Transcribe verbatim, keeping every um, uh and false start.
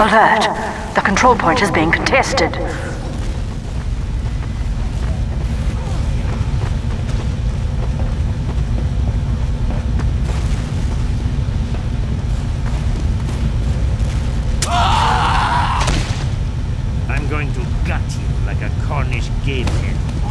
Alert! The control point is being contested. I'm going to gut you like a Cornish gamehead.